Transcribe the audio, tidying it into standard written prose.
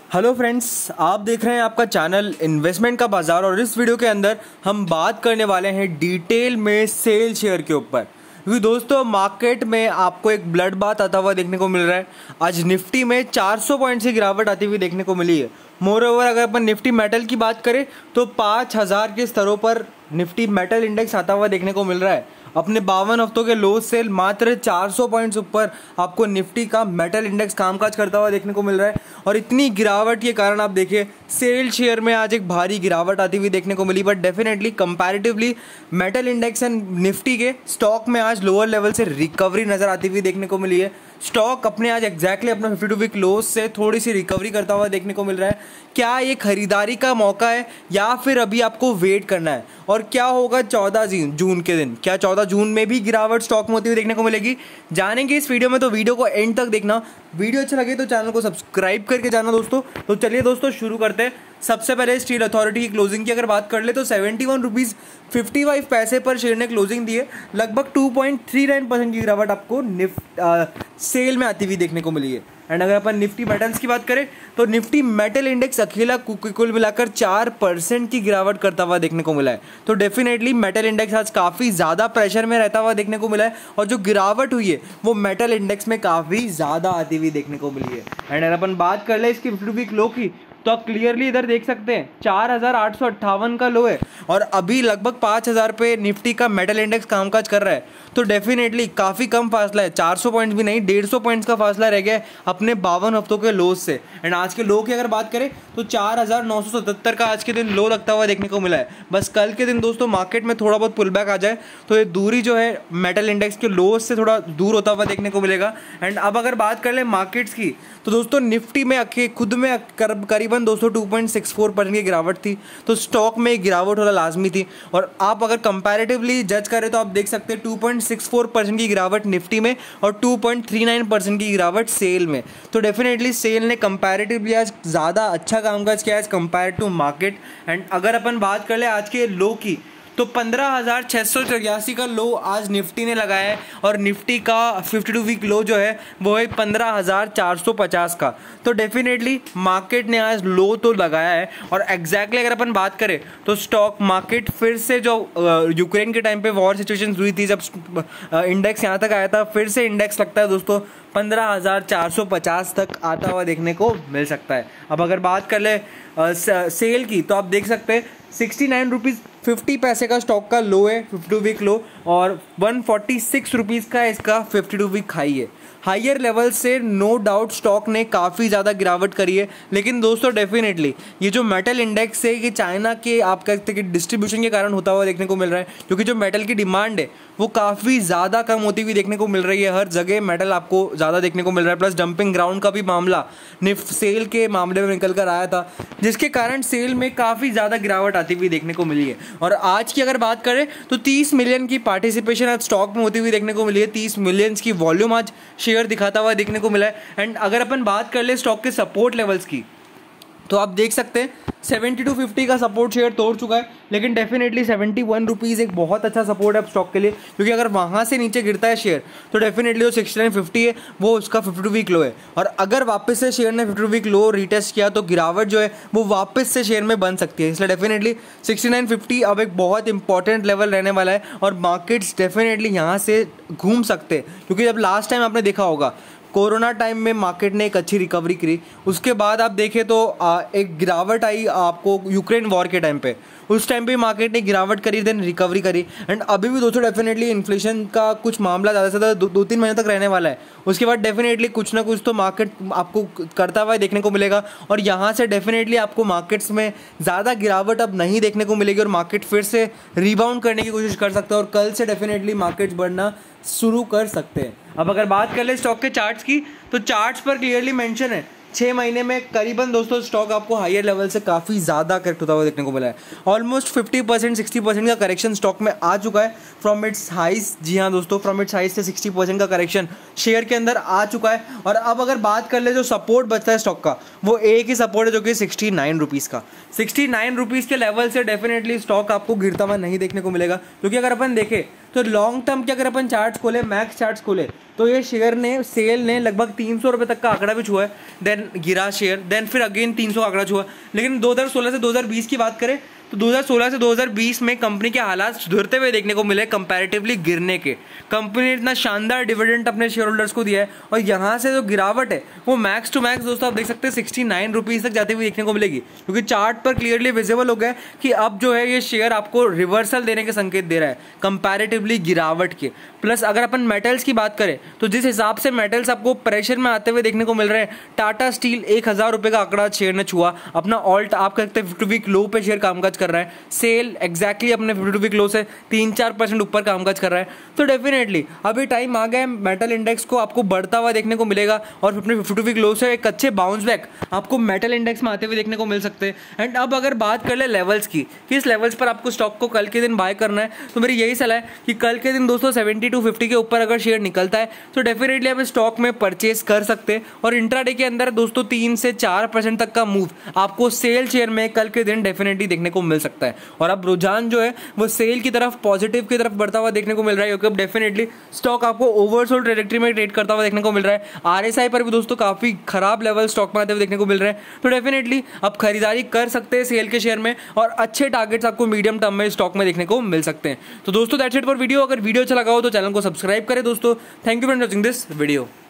Hello friends, आप देख रहे हैं आपका चैनल इन्वेस्टमेंट का बाजार। और इस वीडियो के अंदर हम बात करने वाले हैं डिटेल में सेल शेयर के ऊपर। क्योंकि दोस्तों मार्केट में आपको एक ब्लड बाथ आता हुआ देखने को मिल रहा है। आज निफ्टी में 400 पॉइंट्स की गिरावट आती हुई देखने को मिली है। मोर ओवर अगर अपन निफ्टी मेटल की बात करें तो 5000 के स्तरों पर निफ्टी मेटल इंडेक्स आता हुआ देखने को मिल रहा है। अपने 52 हफ्तों के लो से मात्र 400 पॉइंट्स ऊपर आपको निफ्टी का मेटल इंडेक्स कामकाज करता हुआ देखने को मिल रहा है। और इतनी गिरावट के कारण आप देखिए सेल शेयर में आज एक भारी गिरावट आती हुई देखने को मिली। But definitely comparatively metal index and Nifty के स्टॉक में आज लोअर लेवल से रिकवरी नजर आती हुई देखने को मिली है। स्टॉक अपने आज एग्जैक्टली अपना 52 वीक लोज से थोड़ी सी रिकवरी करता हुआ देखने को मिल रहा है। क्या ये खरीदारी का मौका है या फिर अभी आपको वेट करना है? और क्या होगा 14 जून के दिन? क्या 14 जून में भी गिरावट स्टॉक में होती हुई देखने को मिलेगी? जानेंगे इस वीडियो में, तो वीडियो को एंड तक देखना। वीडियो अच्छा लगे तो चैनल को सब्सक्राइब करके जाना दोस्तों। तो चलिए दोस्तों शुरू करते हैं। सबसे पहले स्टील अथॉरिटी की क्लोजिंग की अगर बात कर ले तो 71 रुपीज़ 55 पैसे पर शेयर ने क्लोजिंग दी है। लगभग 2.39% की गिरावट आपको सेल में आती हुई देखने को मिली है। एंड अगर अपन निफ्टी मेटल्स की बात करें तो निफ्टी मेटल इंडेक्स अकेला कुल मिलाकर 4% की गिरावट करता हुआ देखने को मिला है। तो डेफिनेटली मेटल इंडेक्स आज काफ़ी ज़्यादा प्रेशर में रहता हुआ देखने को मिला है। और जो गिरावट हुई है वो मेटल इंडेक्स में काफ़ी ज़्यादा आती हुई देखने को मिली है। एंड अगर अपन बात कर ले इसकी 50 वीक लो की तो आप क्लियरली इधर देख सकते हैं 4858 का लो है। और अभी लगभग 5000 पे निफ्टी का मेटल इंडेक्स कामकाज कर रहा है। तो डेफिनेटली काफ़ी कम फासला है, 400 पॉइंट्स भी नहीं, 150 पॉइंट्स का फासला रह गया है अपने 52 हफ्तों के लो से। एंड आज के लो की अगर बात करें तो 4977 का आज के दिन लो लगता हुआ देखने को मिला है। बस कल के दिन दोस्तों मार्केट में थोड़ा बहुत पुल बैक आ जाए तो ये दूरी जो है मेटल इंडेक्स के लो से थोड़ा दूर होता हुआ देखने को मिलेगा। एंड अब अगर बात कर ले मार्केट्स की तो दोस्तों निफ्टी में खुद में करीबन दोस्तों 2.64% की गिरावट थी। तो स्टॉक में गिरावट होना लाजमी थी। और आप अगर कंपैरेटिवली जज करें तो आप देख सकते हैं 2.64% की गिरावट निफ्टी में और 2.39% की गिरावट सेल में। तो डेफिनेटली सेल ने कंपैरेटिवली आज ज़्यादा अच्छा कामकाज किया as compare to market. And अगर अपन बात कर ले आज के लो की तो 15,684 का लो आज निफ्टी ने लगाया है। और निफ्टी का 52 वीक लो जो है वो है 15,450 का। तो डेफिनेटली मार्केट ने आज लो तो लगाया है। और एग्जैक्टली अगर अपन बात करें तो स्टॉक मार्केट फिर से जो यूक्रेन के टाइम पे वॉर सिचुएशन हुई थी, जब इंडेक्स यहाँ तक आया था, फिर से इंडेक्स लगता है दोस्तों 15,450 तक आता हुआ देखने को मिल सकता है। अब अगर बात कर ले सेल की तो आप देख सकते हैं 69 रुपीज़ 50 पैसे का स्टॉक का लो है, 52 वीक लो। और 146 रुपीज़ का इसका 52 वीक हाई है। हायर लेवल से नो डाउट स्टॉक ने काफ़ी ज़्यादा गिरावट करी है। लेकिन दोस्तों डेफिनेटली ये जो मेटल इंडेक्स है ये चाइना के आप कहते हैं कि डिस्ट्रीब्यूशन के कारण होता हुआ देखने को मिल रहा है। क्योंकि जो मेटल की डिमांड है वो काफ़ी ज़्यादा कम होती हुई देखने को मिल रही है। हर जगह मेटल आपको ज़्यादा देखने को मिल रहा है। प्लस डंपिंग ग्राउंड का भी मामला सेल के मामले में निकल कर आया था, जिसके कारण सेल में काफ़ी ज़्यादा गिरावट आती हुई देखने को मिली है। और आज की अगर बात करें तो 30 मिलियन की पार्टिसिपेशन आज स्टॉक में होती हुई देखने को मिली है। 30 मिलियन की वॉल्यूम आज शेयर दिखाता हुआ देखने को मिला है। एंड अगर अपन बात कर ले स्टॉक के सपोर्ट लेवल्स की तो आप देख सकते हैं 7250 का सपोर्ट शेयर तोड़ चुका है। लेकिन डेफिनेटली 71 रुपीज़ एक बहुत अच्छा सपोर्ट है स्टॉक के लिए। क्योंकि अगर वहाँ से नीचे गिरता है शेयर तो डेफिनेटली जो 6950 है वो उसका 52 वीक लो है। और अगर वापस से शेयर ने 52 वीक लो रिटेस्ट किया तो गिरावट जो है वो वापस से शेयर में बन सकती है। इसलिए डेफिनेटली 6950 अब एक बहुत इंपॉर्टेंट लेवल रहने वाला है। और मार्केट्स डेफिनेटली यहाँ से घूम सकते हैं। क्योंकि जब लास्ट टाइम आपने देखा होगा कोरोना टाइम में मार्केट ने एक अच्छी रिकवरी करी, उसके बाद आप देखें तो एक गिरावट आई आपको यूक्रेन वॉर के टाइम पे। उस टाइम पे मार्केट ने गिरावट करी, देन रिकवरी करी। एंड अभी भी दोस्तों डेफिनेटली इन्फ्लेशन का कुछ मामला ज़्यादा से ज़्यादा 2-3 महीने तक रहने वाला है। उसके बाद डेफिनेटली कुछ ना कुछ तो मार्केट आपको करता हुआ देखने को मिलेगा। और यहाँ से डेफिनेटली आपको मार्केट्स में ज़्यादा गिरावट अब नहीं देखने को मिलेगी और मार्केट फिर से रिबाउंड करने की कोशिश कर सकता है। और कल से डेफिनेटली मार्केट्स बढ़ना शुरू कर सकते हैं। अब अगर बात कर ले स्टॉक के चार्ट्स की तो चार्ट्स पर क्लियरली मेंशन है 6 महीने में करीबन दोस्तों स्टॉक आपको हायर लेवल से काफ़ी ज़्यादा करेक्ट होता हुआ देखने को मिला है। ऑलमोस्ट 50% 60% का करेक्शन स्टॉक में आ चुका है फ्रॉम इट्स हाइस। जी हाँ दोस्तों, फ्रॉम इट्स हाइस से 60% का करेक्शन शेयर के अंदर आ चुका है। और अब अगर बात कर ले जो सपोर्ट बचता है स्टॉक का वो एक ही सपोर्ट है जो कि 69 रुपीज़ का। 69 रुपीज़ के लेवल से डेफिनेटली स्टॉक आपको गिरता हुआ नहीं देखने को मिलेगा। क्योंकि अगर अपन देखें तो लॉन्ग टर्म के अगर अपन चार्ट्स खोले, मैक्स चार्ट्स खोले तो ये शेयर ने सेल ने लगभग 300 रुपये तक का आंकड़ा भी छुआ है, देन गिरा शेयर, देन फिर अगेन 300 का आंकड़ा छुआ। लेकिन 2016 से 2020 की बात करें तो 2016 से 2020 में कंपनी के हालात सुधरते हुए देखने को मिले, कंपैरेटिवली गिरने के। कंपनी ने इतना शानदार डिविडेंड अपने शेयर होल्डर्स को दिया है और यहाँ से जो गिरावट है वो मैक्स टू मैक्स दोस्तों आप देख सकते हैं 69 रुपीज़ तक जाती हुई देखने को मिलेगी, क्योंकि चार्ट पर क्लियरली विजिबल हो गया कि अब जो है ये शेयर आपको रिवर्सल देने के संकेत दे रहा है कंपैरेटिवली गिरावट के। प्लस अगर अपन मेटल्स की बात करें तो जिस हिसाब से मेटल्स आपको प्रेशर में आते हुए देखने को मिल रहे हैं, टाटा स्टील 1000 रुपये का आंकड़ा शेयर ने छुआ, अपना ऑल्ट आप कहते हैं 50 वीक लो पे शेयर कामकाज कर रहा है। सेल एग्जैक्टली अपने 50 वीक लो से 3-4% ऊपर कामकाज कर रहा है। तो डेफिनेटली अभी टाइम आ गया है, मेटल इंडेक्स को आपको बढ़ता हुआ देखने को मिलेगा और अपने 50 वीक लो से एक अच्छे बाउंस बैक आपको मेटल इंडेक्स में आते हुए देखने को मिल सकते हैं। एंड अब अगर बात कर ले लेवल्स की, किस लेवल्स पर आपको स्टॉक को कल के दिन बाय करना है, तो मेरी यही सलाह है कि कल के दिन दोस्तों 70 to 50 के ऊपर अगर शेयर निकलता है तो डेफिनेटली आप स्टॉक में परचेस कर सकते हैं। और इंट्राडे के अंदर दोस्तों 3 से 4% तक का मूव आपको सेल शेयर में कल के दिन डेफिनेटली देखने को मिल सकता है। और अब रुझान जो है वो सेल की तरफ, पॉजिटिव की तरफ बढ़ता हुआ देखने को मिल रहा है, क्योंकि अब डेफिनेटली स्टॉक आपको ओवरसोल्ड ट्रेजेक्टरी में ट्रेड करता हुआ देखने को मिल रहा है। आरएसआई पर भी दोस्तों काफी खराब लेवल स्टॉक में आते हुए देखने को मिल रहे हैं। तो डेफिनेटली आप खरीदारी कर सकते हैं सेल के शेयर में और अच्छे टारगेट्स आपको मीडियम टर्म में स्टॉक में देखने को मिल सकते हैं। तो दोस्तों दैट्स इट फॉर वीडियो। अगर वीडियो अच्छा लगा हो तो चैनल को सब्सक्राइब करें दोस्तों। Thank you for watching this video.